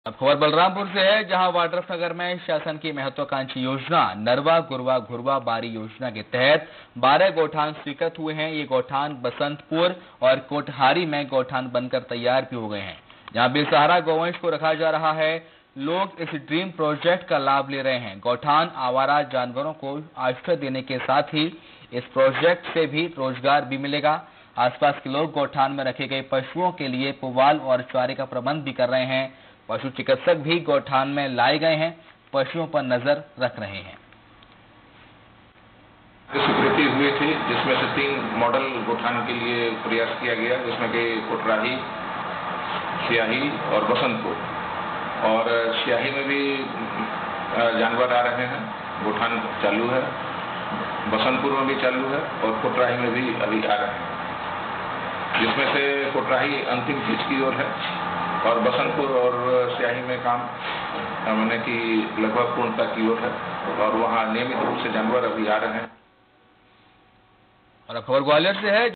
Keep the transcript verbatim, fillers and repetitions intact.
अब खबर बलरामपुर से है, जहां वाड्रफनगर में शासन की महत्वाकांक्षी योजना नरवा गुरवा घुरवा बारी योजना के तहत बारह गौठान स्वीकृत हुए हैं। ये गौठान बसंतपुर और कोटहारी में गौठान बनकर तैयार भी हो गए हैं, जहां बेसहारा गौवंश को रखा जा रहा है। लोग इस ड्रीम प्रोजेक्ट का लाभ ले रहे हैं। गौठान आवारा जानवरों को आश्रय देने के साथ ही इस प्रोजेक्ट से भी रोजगार भी मिलेगा। आसपास के लोग गौठान में रखे गए पशुओं के लिए पुवाल और चारे का प्रबंध भी कर रहे हैं। पशु चिकित्सक भी गौठान में लाए गए हैं, पशुओं पर नजर रख रहे हैं। स्वीकृति हुई थी, जिसमें से तीन मॉडल गौठान के लिए प्रयास किया गया, जिसमें कि कोटराही, स्याही और बसंतपुर। और स्याही में भी जानवर आ रहे हैं, गौठान चालू है, बसंतपुर में भी चालू है और कोटराही में भी अभी आ रहे हैं, जिसमें से कोटराही अंतिम चीज की ओर है और बसंतपुर और स्याही में काम मैंने कि लगभग पूर्णता की ओर है और वहां नियमित रूप से जानवर अभी आ रहे हैं। और अब खबर ग्वालियर से है।